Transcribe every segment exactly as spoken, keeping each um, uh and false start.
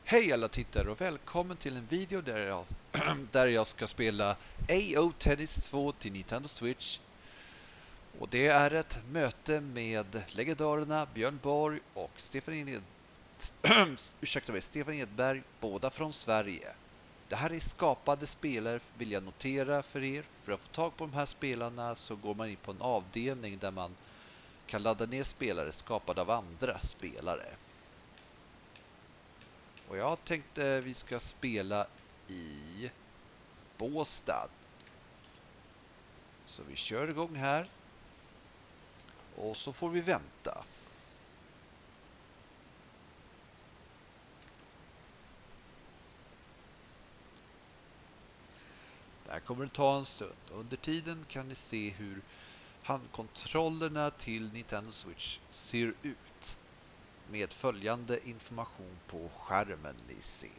Hej alla tittare och välkommen till en video där jag, där jag ska spela A O Tennis två till Nintendo Switch. Och det är ett möte med legendarerna Björn Borg och Stefan Ed... Ursäkta mig, Stefan Edberg, båda från Sverige. Det här är skapade spelare, vill jag notera för er. För att få tag på de här spelarna så går man in på en avdelning där man kan ladda ner spelare skapade av andra spelare. Och jag tänkte vi ska spela i Båstad. Så vi kör igång här. Och så får vi vänta. Där kommer det ta en stund. Under tiden kan ni se hur handkontrollerna till Nintendo Switch ser ut. Med följande information på skärmen ni ser.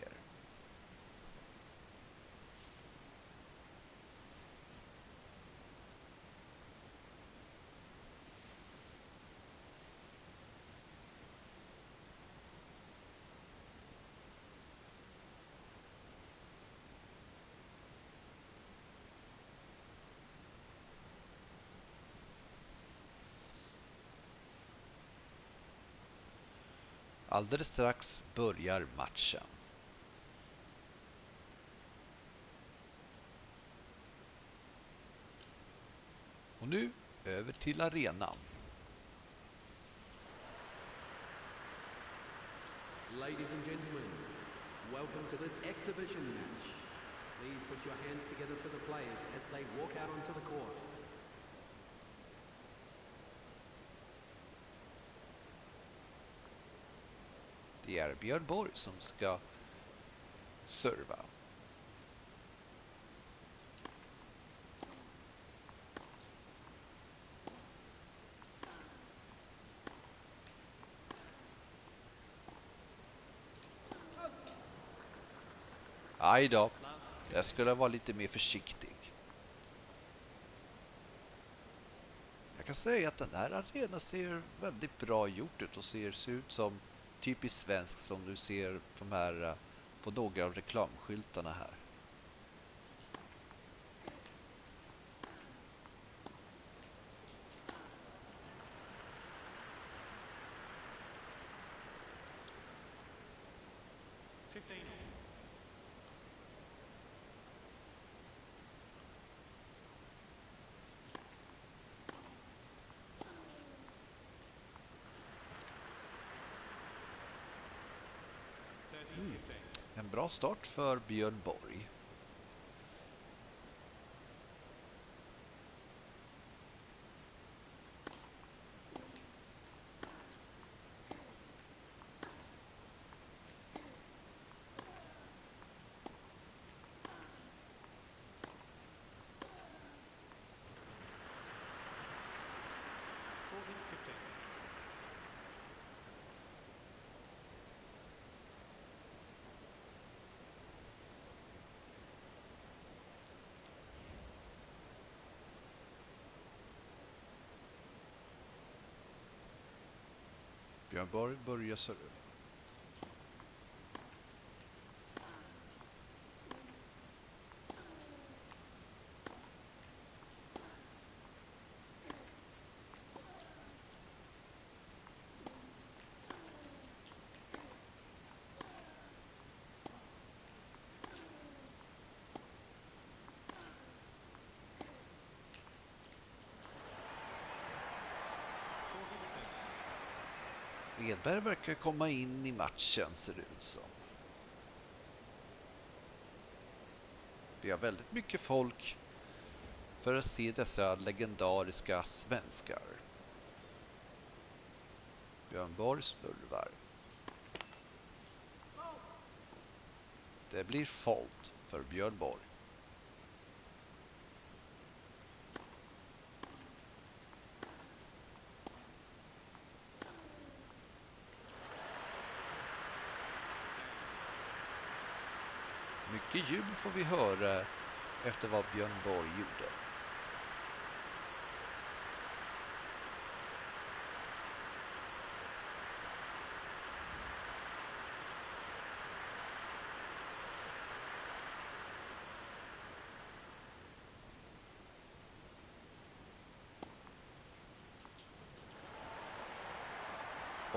Alldeles strax börjar matchen. Och nu över till arenan. Ladies and gentlemen, welcome to this exhibition match. Please put your hands together for the players as they walk out onto the court. Det är Björn Borg som ska serva. Aj då. Jag skulle vara lite mer försiktig. Jag kan säga att den här arenan ser väldigt bra gjort ut och ser, ser ut som typiskt svensk som du ser på de här, på några av reklamskyltarna här. Mm. En bra start för Björn Borg. Björn Borg börjar serva. Edberg verkar komma in i matchen, ser det ut som. Vi har väldigt mycket folk för att se dessa legendariska svenskar. Björn Borg spurvar. Det blir fault för Björn Borg. Mycket ljud får vi höra efter vad Björn Borg gjorde.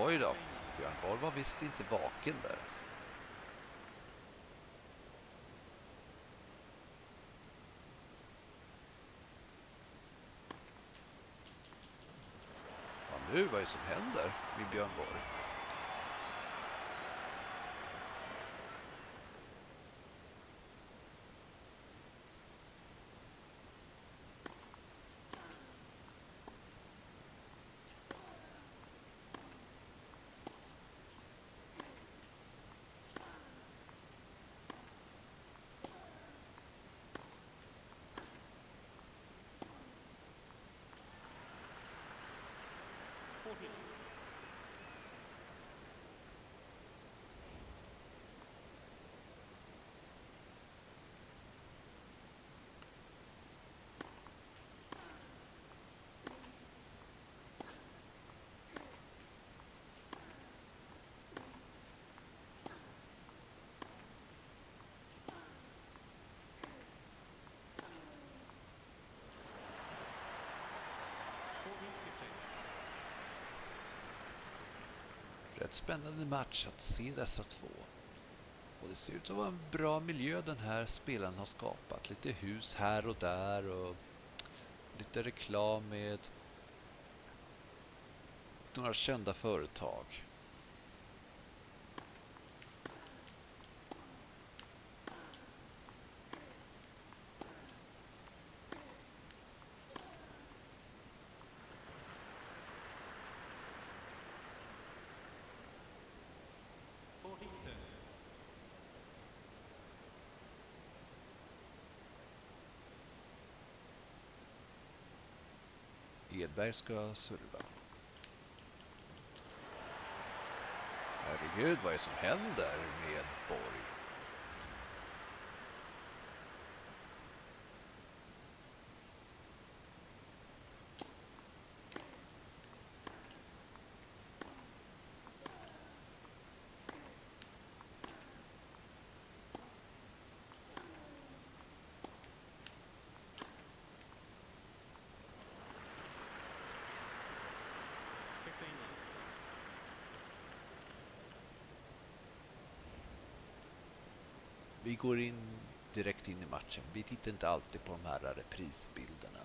Oj då, Björn Borg var visst inte vaken där. Ja, nu, vad är det som händer med Björn Borg? Rätt spännande match att se dessa två. Och det ser ut att vara en bra miljö den här spelaren har skapat. Lite hus här och där och lite reklam med några kända företag. Edberg ska serva. Herregud, vad är det som händer med Borg? Vi går in direkt in i matchen. Vi tittar inte alltid på de här reprisbilderna.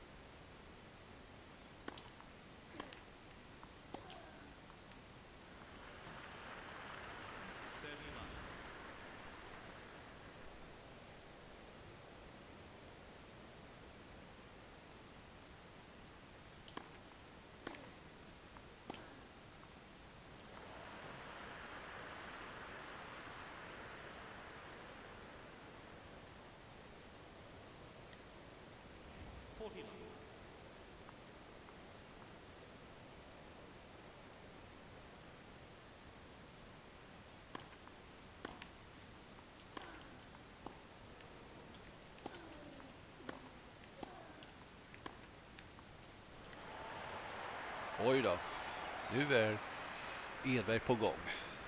Oj då, nu är Edberg på gång.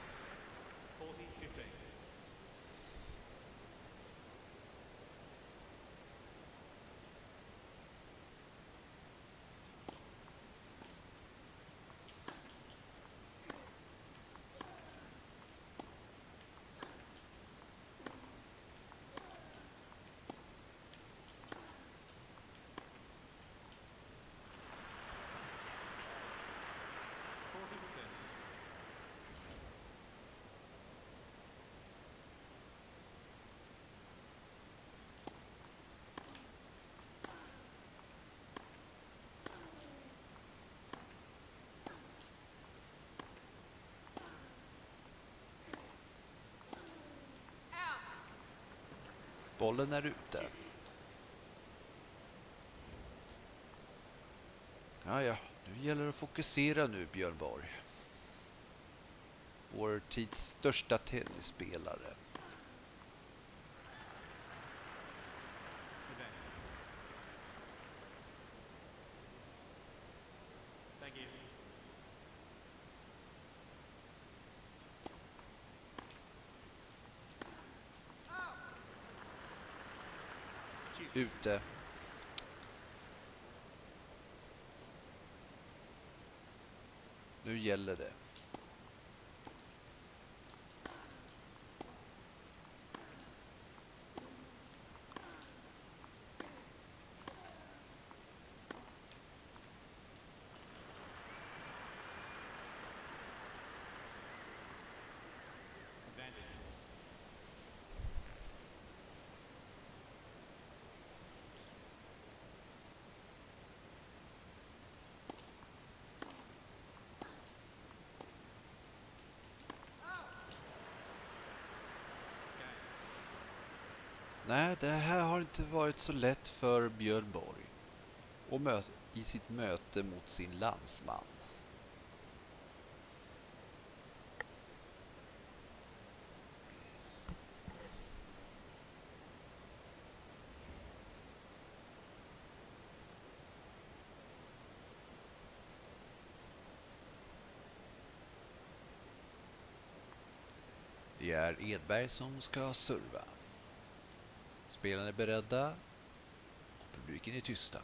Bollen är ute. Ja, ja, nu gäller det att fokusera nu, Björn Borg. Vår tids största tennisspelare. Ute. Nu gäller det. Nej, det här har inte varit så lätt för Björn Borg och mö- i sitt möte mot sin landsman. Det är Edberg som ska serva. Spelarna är beredda och publiken är tysta.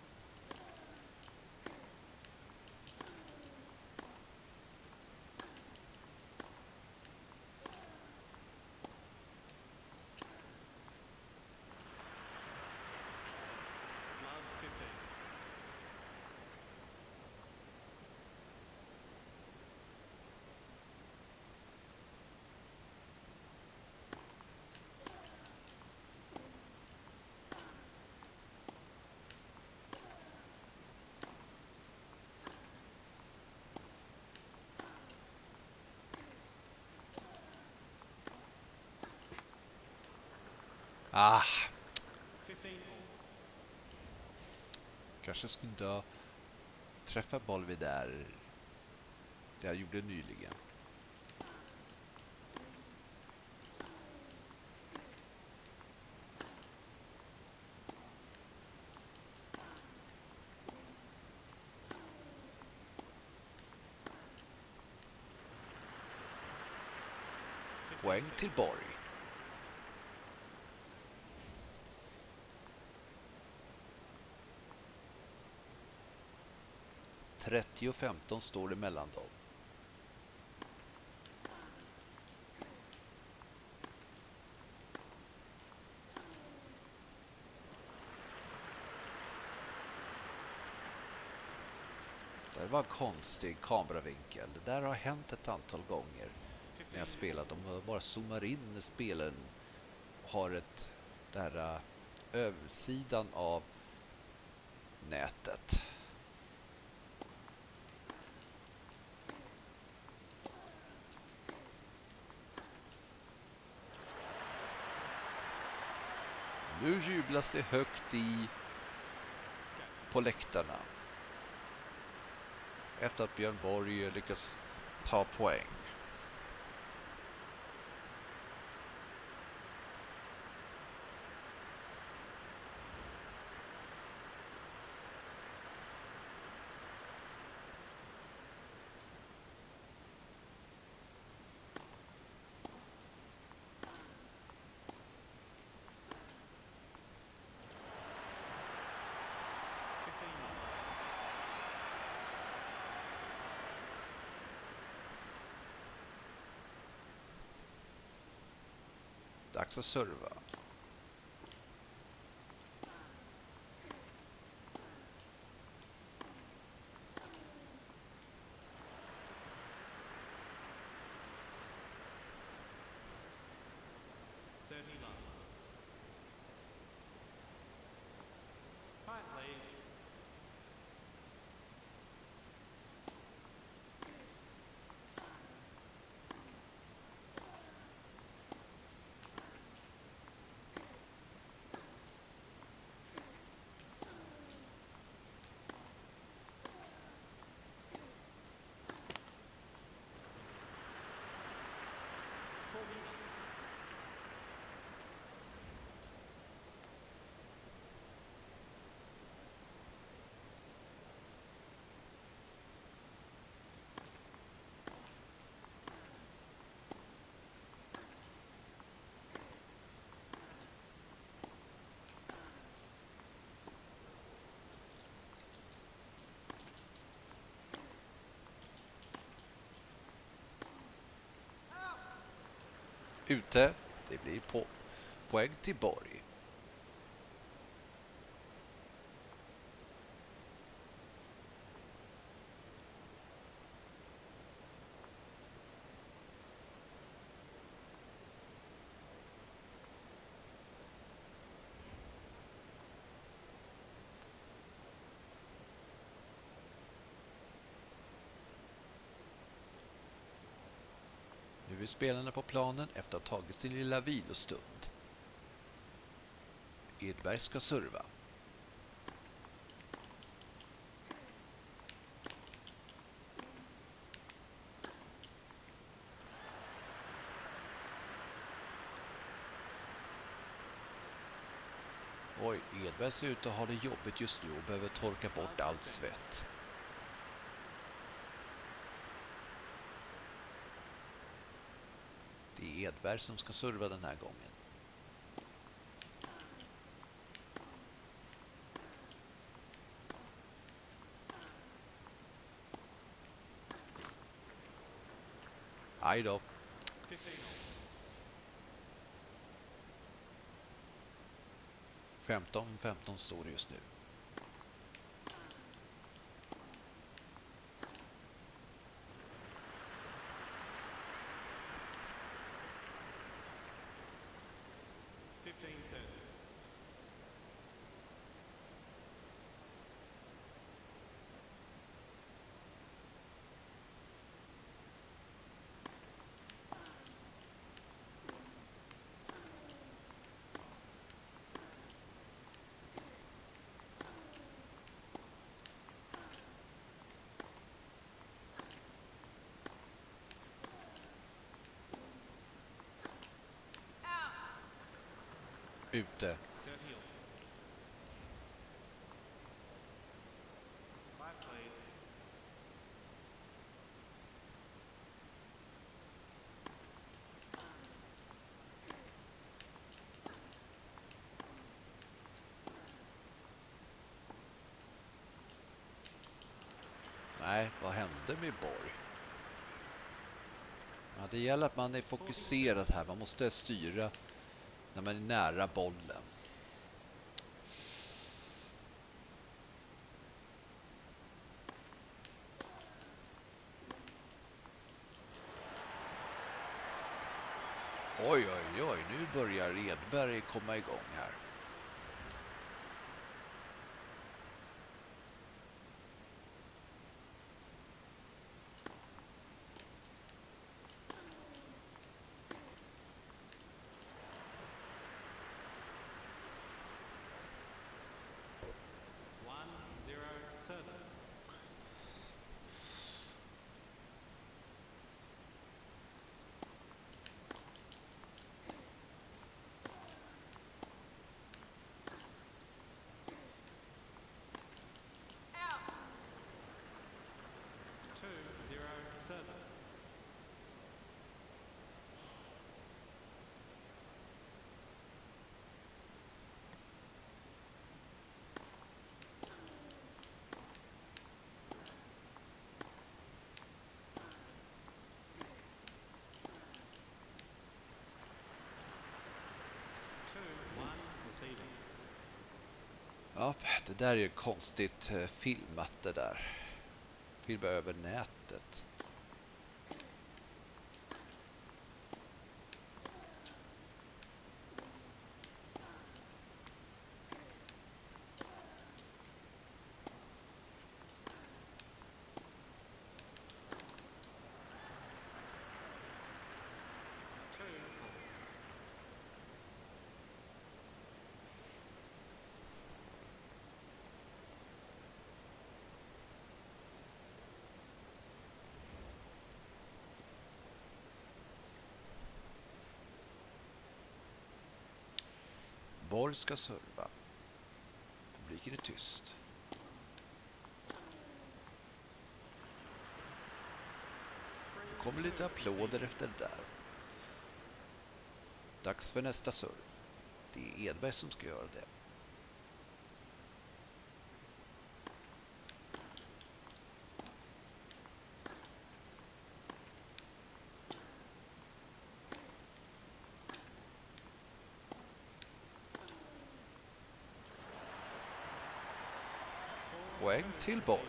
Ah! Kanske skulle inte träffa boll vid där. Det jag gjorde nyligen. Poäng till Borg. trettio femton står det mellan dem. Det var en konstig kameravinkel. Det där har hänt ett antal gånger när jag spelat. De bara zoomar in när spelaren har ett där uh, översidan av nätet. Nu jublas det högt i på läktarna. Efter att Björn Borg lyckats ta poäng. Dags att serva. Ute, det blir på poäng till Borg. Nu är spelarna på planen efter att ha tagit sin lilla vilostund. Edberg ska serva. Oj, Edberg ser ut att ha det jobbigt just nu och behöver torka bort allt svett. Det är Edberg som ska serva den här gången. Aj då. femton femton står det just nu. Ute. Nej, vad hände med Borg? Ja, det gäller att man är fokuserad här. Man måste styra när man är nära bollen. Oj, oj, oj. Nu börjar Edberg komma igång här. Ja, det där är ju konstigt filmat det där. Filma över nätet. Borg ska serva. Publiken är tyst. Det kommer lite applåder efter det där. Dags för nästa serv. Det är Edberg som ska göra det. Poäng till Borg.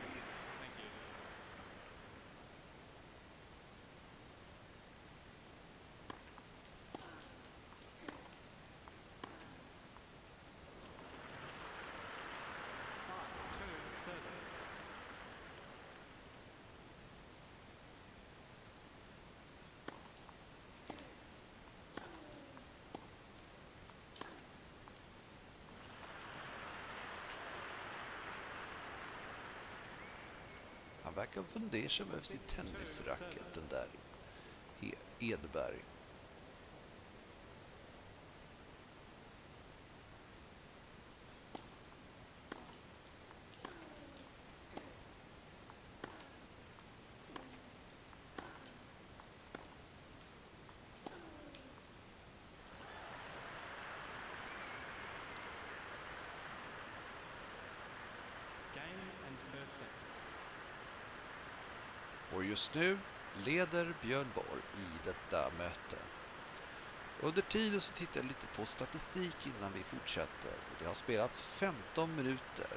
verkar fundersam över sin tennisracket, den där Edberg. Och just nu leder Björn Borg i detta möte. Under tiden så tittar jag lite på statistik innan vi fortsätter. Det har spelats femton minuter.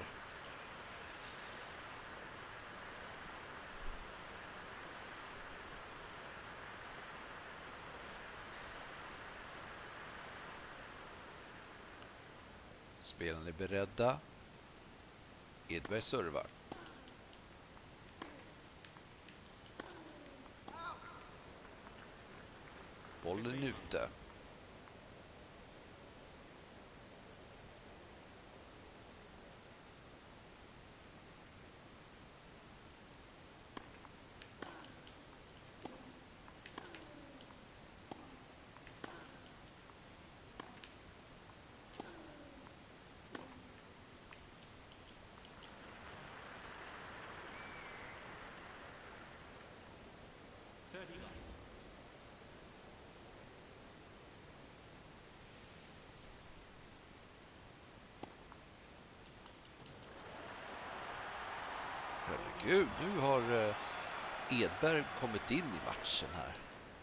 Spelarna är beredda. Edberg servar. Bollen ute. Herregud, nu har Edberg kommit in i matchen här.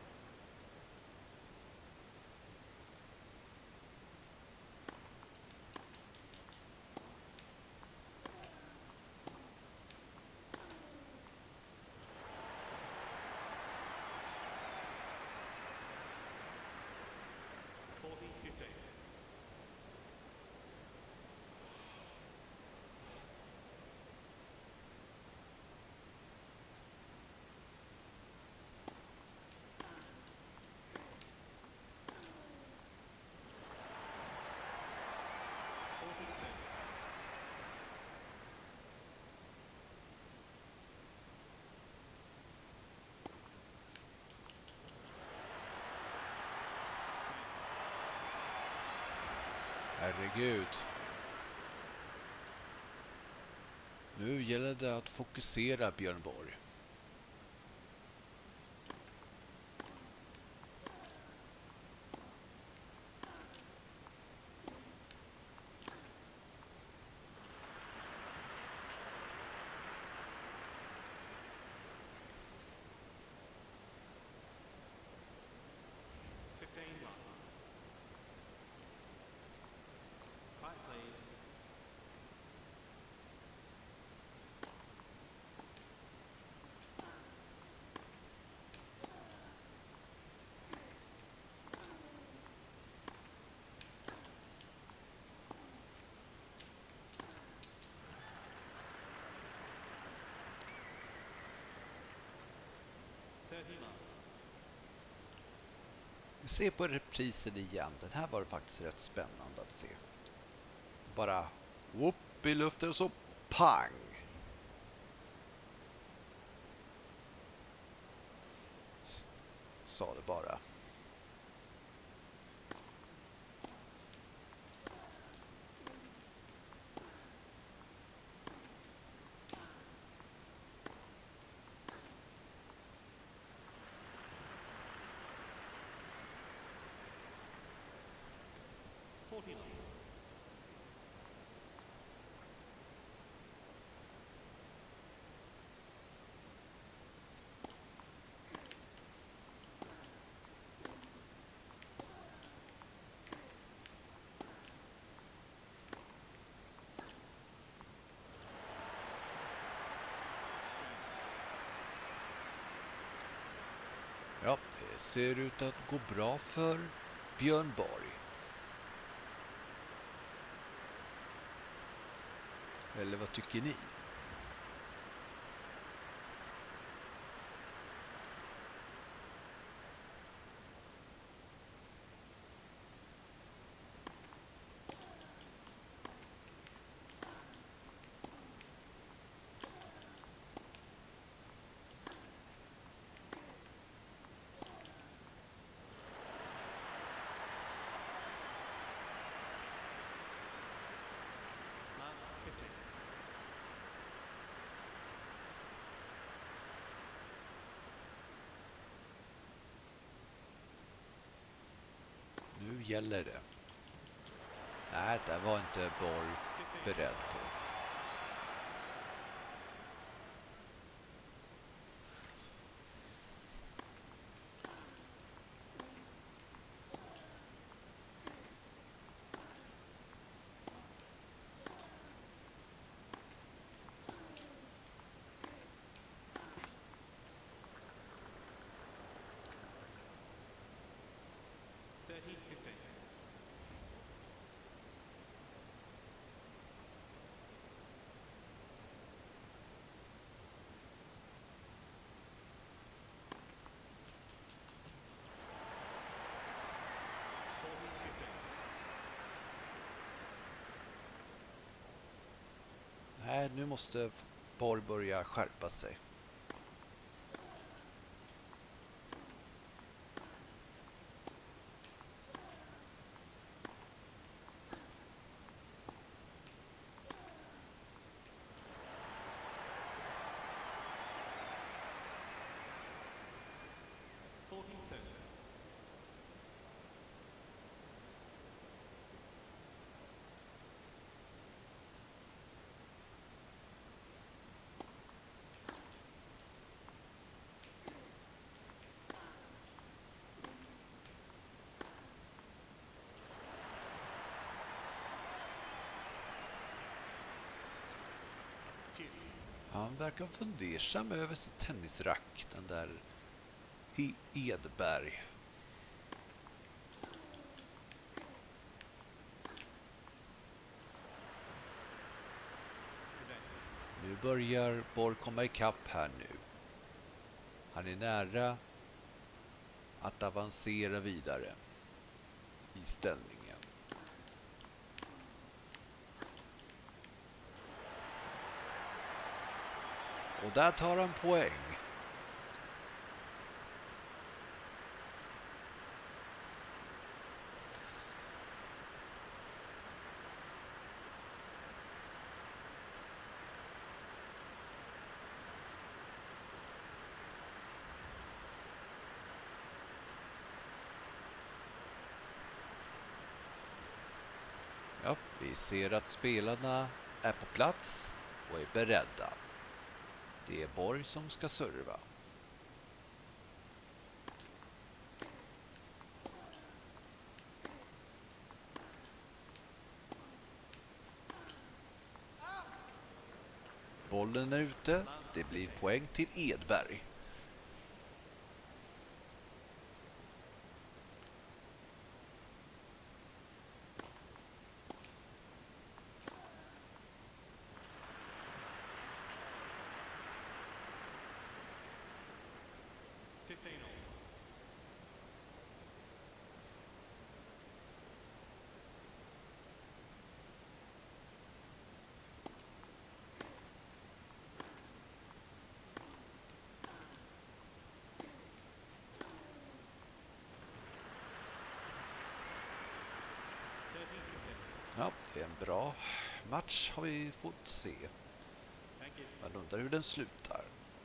Herregud. Nu gäller det att fokusera Björn Borg. Vi ser på reprisen igen. Den här var det faktiskt rätt spännande att se. Bara upp i luften och så pang. S- sa det bara. Ja, det ser ut att gå bra för Björn Borg. Eller vad tycker ni? gäller det. Nej, det var inte Borg beredd på. Nej, nu måste Borg börja skärpa sig. Han verkar fundersam över sitt tennisrack, den där Edberg. Nu börjar Borg komma ikapp här nu. Han är nära att avancera vidare i ställningen. Och där tar han poäng. Ja, vi ser att spelarna är på plats och är beredda. Det är Borg som ska serva. Bollen är ute. Det blir poäng till Edberg. Ja, det är en bra match har vi fått se. Man undrar hur den slutar.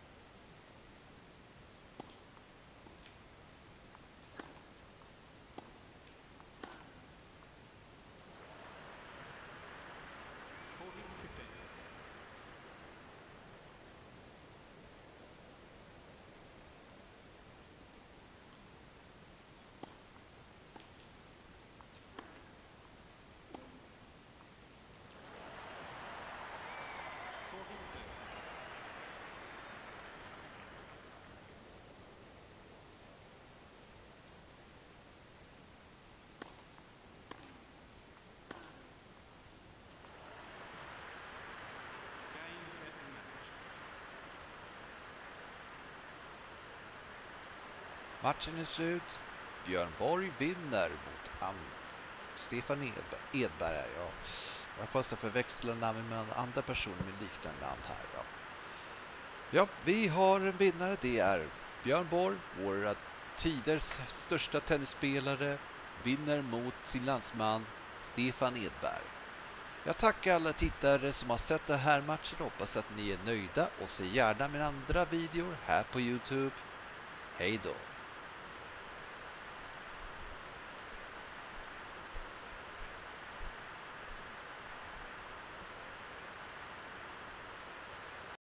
Matchen är slut. Björn Borg vinner mot Am Stefan Edberg. Edberg ja. Jag kostar förväxla namn med andra personer med liknande namn här. Ja. ja, vi har en vinnare. Det är Björn Borg, våra tiders största tennisspelare, vinner mot sin landsman Stefan Edberg. Jag tackar alla tittare som har sett den här matchen. Hoppas att ni är nöjda och se gärna mina andra videor här på YouTube. Hej då!